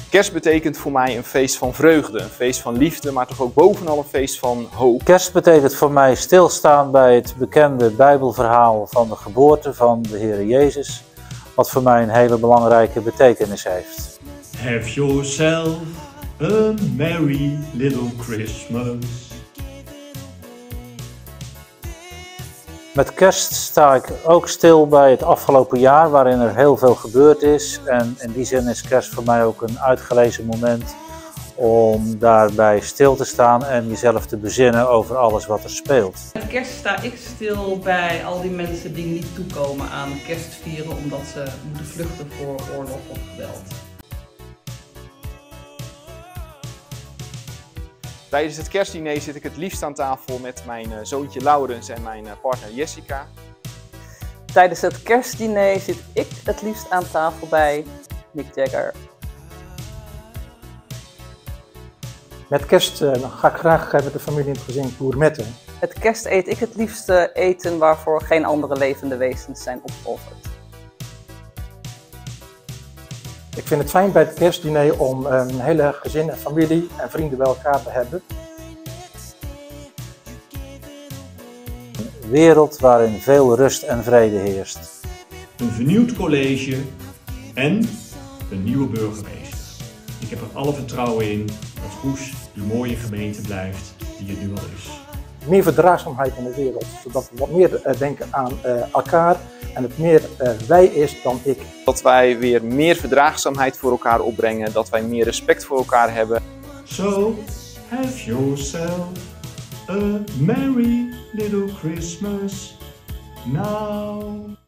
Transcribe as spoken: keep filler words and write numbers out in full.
Kerst betekent voor mij een feest van vreugde, een feest van liefde, maar toch ook bovenal een feest van hoop. Kerst betekent voor mij stilstaan bij het bekende Bijbelverhaal van de geboorte van de Heer Jezus, wat voor mij een hele belangrijke betekenis heeft. Have yourself a merry little Christmas. Met kerst sta ik ook stil bij het afgelopen jaar waarin er heel veel gebeurd is. En in die zin is kerst voor mij ook een uitgelezen moment om daarbij stil te staan en jezelf te bezinnen over alles wat er speelt. Met kerst sta ik stil bij al die mensen die niet toekomen aan kerstvieren omdat ze moeten vluchten voor oorlog of geweld. Tijdens het kerstdiner zit ik het liefst aan tafel met mijn zoontje Laurens en mijn partner Jessica. Tijdens het kerstdiner zit ik het liefst aan tafel bij Mick Jagger. Met kerst uh, ga ik graag met de familie en het gezin gourmetten. Met kerst eet ik het liefst eten waarvoor geen andere levende wezens zijn opgeofferd. Ik vind het fijn bij het kerstdiner om een hele gezin en familie en vrienden bij elkaar te hebben. Een wereld waarin veel rust en vrede heerst. Een vernieuwd college en een nieuwe burgemeester. Ik heb er alle vertrouwen in dat Goes die mooie gemeente blijft die het nu al is. Meer verdraagzaamheid in de wereld, zodat we wat meer uh, denken aan uh, elkaar en het meer uh, wij is dan ik. Dat wij weer meer verdraagzaamheid voor elkaar opbrengen, dat wij meer respect voor elkaar hebben. So, have yourself a merry little Christmas now.